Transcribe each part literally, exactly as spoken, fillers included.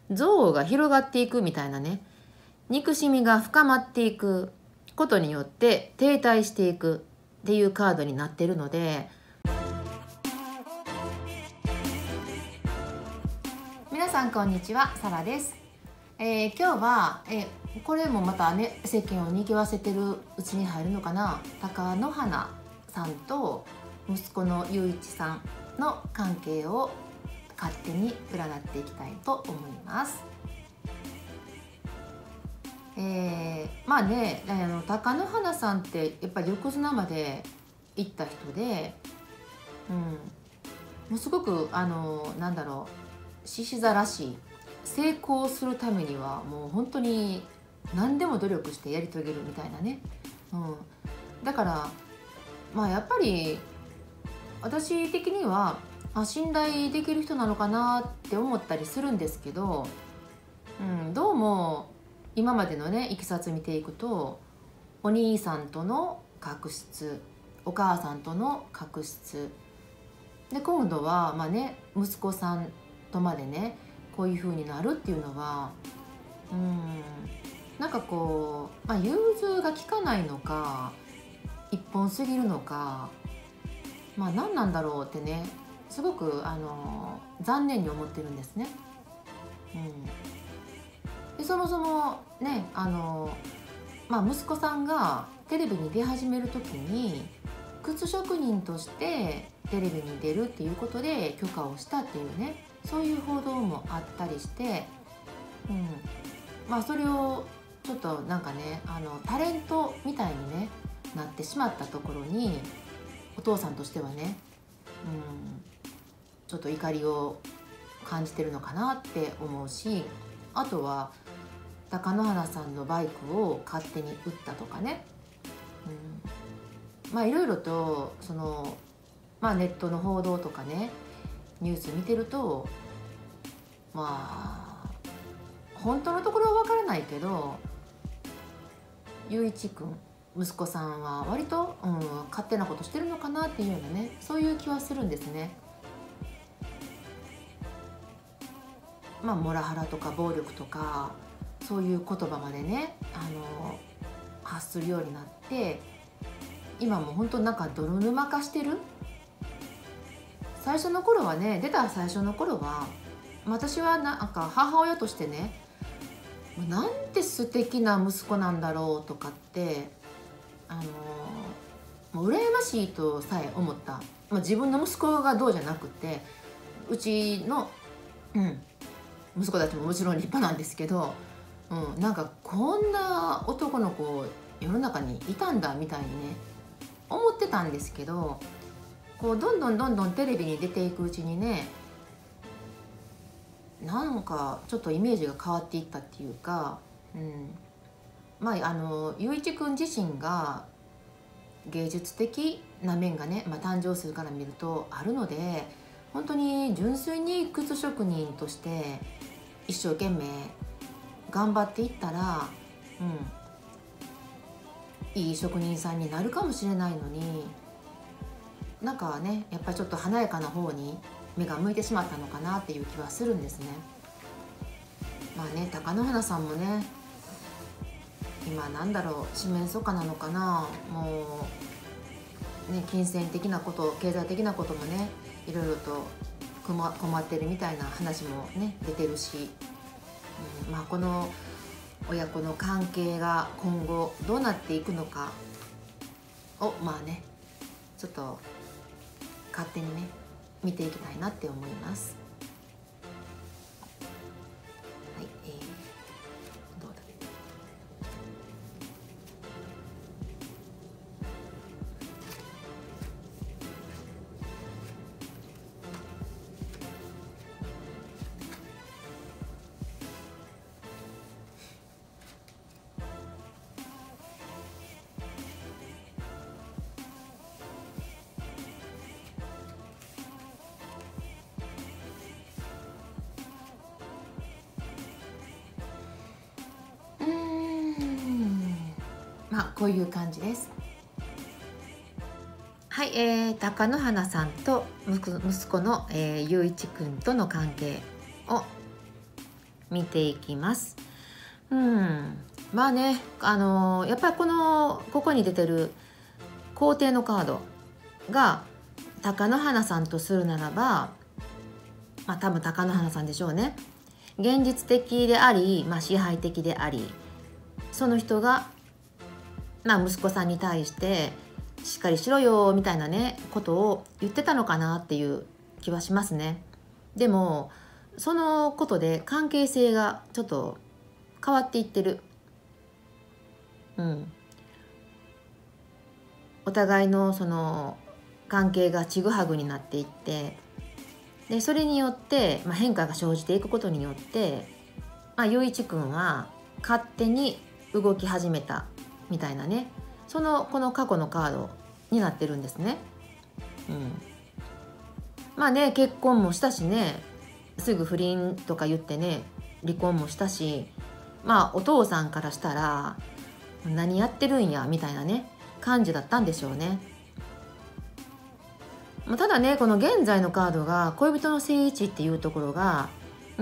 憎悪が広がっていくみたいなね、憎しみが深まっていくことによって停滞していくっていうカードになってるので、皆さんこんにちは、サラです。えー、今日は、えー、これもまたね、世間を賑わせてるうちに入るのかな、貴乃花さんと息子の雄一さんの関係を勝手に占っていきたいと思います。えー、まあね、あの貴乃花さんってやっぱり横綱まで行った人で、うん、もうすごくあのなんだろう、獅子座らしい、成功するためにはもう本当に何でも努力してやり遂げるみたいなね、うん、だからまあやっぱり私的にはあ信頼できる人なのかなって思ったりするんですけど、うん、どうも今までのねいきさつ見ていくと、お兄さんとの確執、お母さんとの確執で、今度はまあね息子さんとまでねこういう風になるっていうのは、うんなんかこう、まあ、融通が利かないのか一本すぎるのか、まあ何なんだろうってね、すごくあの残念に思ってるんですね。うん、でそもそもねあの、まあ、息子さんがテレビに出始める時に靴職人としてテレビに出るっていうことで許可をしたっていうね、そういう報道もあったりして、うん、まあそれをちょっとなんかねあのタレントみたいに、ね、なってしまったところにお父さんとしてはね、うん、ちょっと怒りを感じてるのかなって思うし、あとは貴乃花さんのバイクを勝手に売ったとかね、うん、まあいろいろとその、まあ、ネットの報道とかねニュース見てると、まあ本当のところは分からないけど、雄一くん息子さんは割と、うん、勝手なことしてるのかなっていうようなね、そういう気はするんですね。まあモラハラとか暴力とかそういう言葉までねあの発するようになって、今も本当なんか泥沼化してる。最初の頃はね、出た最初の頃は私はなんか母親としてね、なんて素敵な息子なんだろうとかってあのもう羨ましいとさえ思った、まあ、自分の息子がどうじゃなくて、うちの、うん、息子たちももちろん立派なんですけど、うん、なんかこんな男の子世の中にいたんだみたいにね思ってたんですけど、こうどんどんどんどんテレビに出ていくうちにね、なんかちょっとイメージが変わっていったっていうか、うん、まああの雄一君自身が芸術的な面がね、まあ、誕生するから見るとあるので、本当に純粋に靴職人として一生懸命頑張っていったら、うん、いい職人さんになるかもしれないのに、なんかねやっぱりちょっと華やかな方に目が向いてしまったのかなっていう気はするんですね。まあね、貴乃花さんもね今なんだろう、四面楚歌なのかな、もうね金銭的なこと、経済的なこともねいろいろと困困ってるみたいな話もね出てるし、うん、まあこの親子の関係が今後どうなっていくのかをまあねちょっと勝手にね見ていきたいなって思います。はい、えー、どうだ。うーんまあこういう感じです。はい、えー、貴乃花さんと息子の、えー、雄一くんとの関係を見ていきます。うん、まあね、あのーやっぱりこのここに出てる皇帝のカードが貴乃花さんとするならば、まあ多分貴乃花さんでしょうね。現実的であり、まあ、支配的であり、その人が、まあ、息子さんに対してしっかりしろよみたいなねことを言ってたのかなっていう気はしますね。でもそのことで関係性がちょっと変わっていってる。うん、お互いのその関係がちぐはぐになっていって、でそれによって、まあ、変化が生じていくことによって、まあ、雄一君は勝手に動き始めたみたいなね、そのこの過去のカードになってるんですね。うん、まあね、結婚もしたしね、すぐ不倫とか言ってね離婚もしたし、まあお父さんからしたら何やってるんやみたいなね感じだったんでしょうね。ただね、この現在のカードが恋人の正位置っていうところが、うん、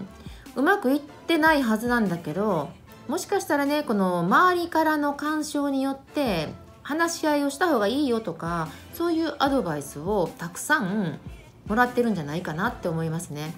うまくいってないはずなんだけど、もしかしたらね、この周りからの干渉によって話し合いをした方がいいよとか、そういうアドバイスをたくさんもらってるんじゃないかなって思いますね。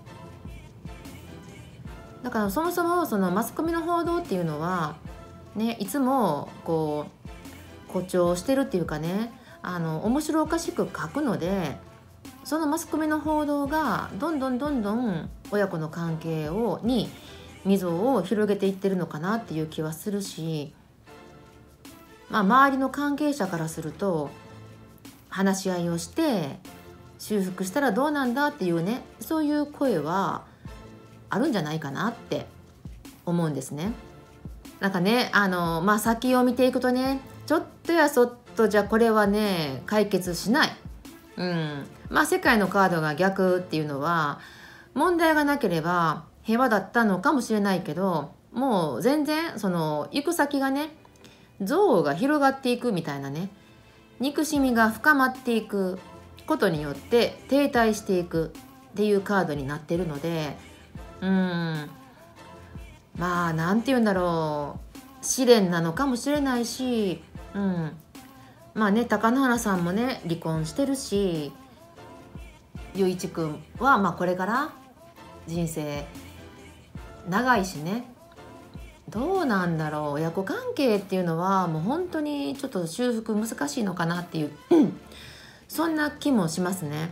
だからそもそもそのマスコミの報道っていうのはね、いつもこう誇張してるっていうかね、あの面白おかしく書くので、そのマスコミの報道がどんどんどんどん親子の関係をに溝を広げていってるのかなっていう気はするし、まあ、周りの関係者からすると話し合いをして修復したらどうなんだっていうね、そういう声はあるんじゃないかなって思うんですね。なんかね、あのまあ先を見ていくとね、ちょっとやそっとじゃこれはね解決しない。うん、まあ世界のカードが逆っていうのは問題がなければ平和だったのかもしれないけど、もう全然その行く先がね、憎悪が広がっていくみたいなね、憎しみが深まっていくことによって停滞していくっていうカードになってるので、うーん、まあなんて言うんだろう、試練なのかもしれないし、うん、まあね、貴乃花さんもね離婚してるし、雄一君はまあこれから人生長いしね、どうなんだろう、親子関係っていうのはもう本当にちょっと修復難しいのかなっていう、うん、そんな気もしますね。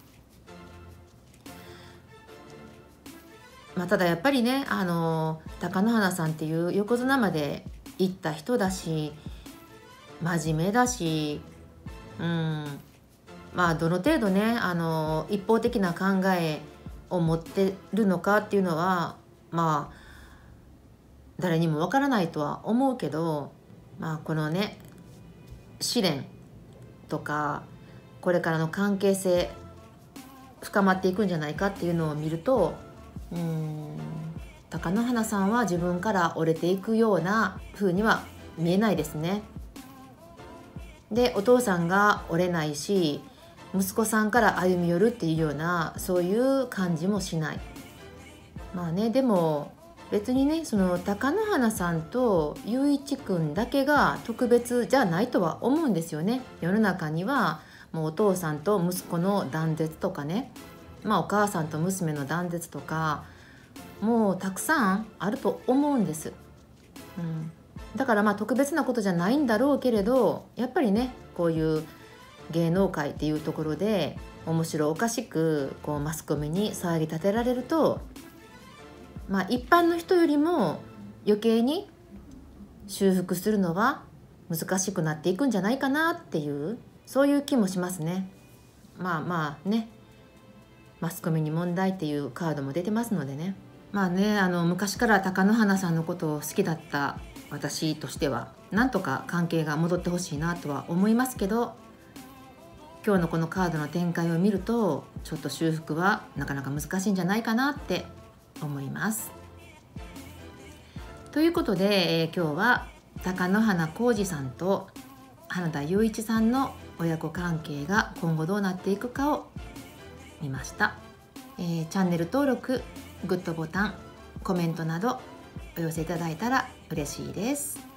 まあ、ただやっぱりね、あの貴乃花さんっていう横綱まで行った人だし、真面目だし、うん、まあどの程度ね、あの一方的な考えを持ってるのかっていうのはまあ誰にもわからないとは思うけど、まあこのね試練とかこれからの関係性深まっていくんじゃないかっていうのを見ると、うーん、貴乃花さんは自分から折れていくような風には見えないですね。でお父さんが折れないし、息子さんから歩み寄るっていうようなそういう感じもしない。まあね、でも別にね、その貴乃花さんと雄一君だけが特別じゃないとは思うんですよね。世の中にはもうお父さんと息子の断絶とかね、まあお母さんと娘の断絶とかもうたくさんあると思うんです。うん、だからまあ特別なことじゃないんだろうけれど、やっぱりねこういう芸能界っていうところで面白おかしくこうマスコミに騒ぎ立てられると、まあ一般の人よりも余計に修復するのは難しくなっていくんじゃないかなっていう、そういう気もしますね。まあまあね、マスコミに問題っていうカードも出てますのでね。まあね、あの昔から貴乃花さんのことを好きだった私としてはなんとか関係が戻ってほしいなとは思いますけど、今日のこのカードの展開を見るとちょっと修復はなかなか難しいんじゃないかなって思います。ということで、えー、今日は貴乃花光司さんと花田雄一さんの親子関係が今後どうなっていくかを見ました。えー、チャンネル登録、グッドボタンコメントなどお寄せいただいたら嬉しいです。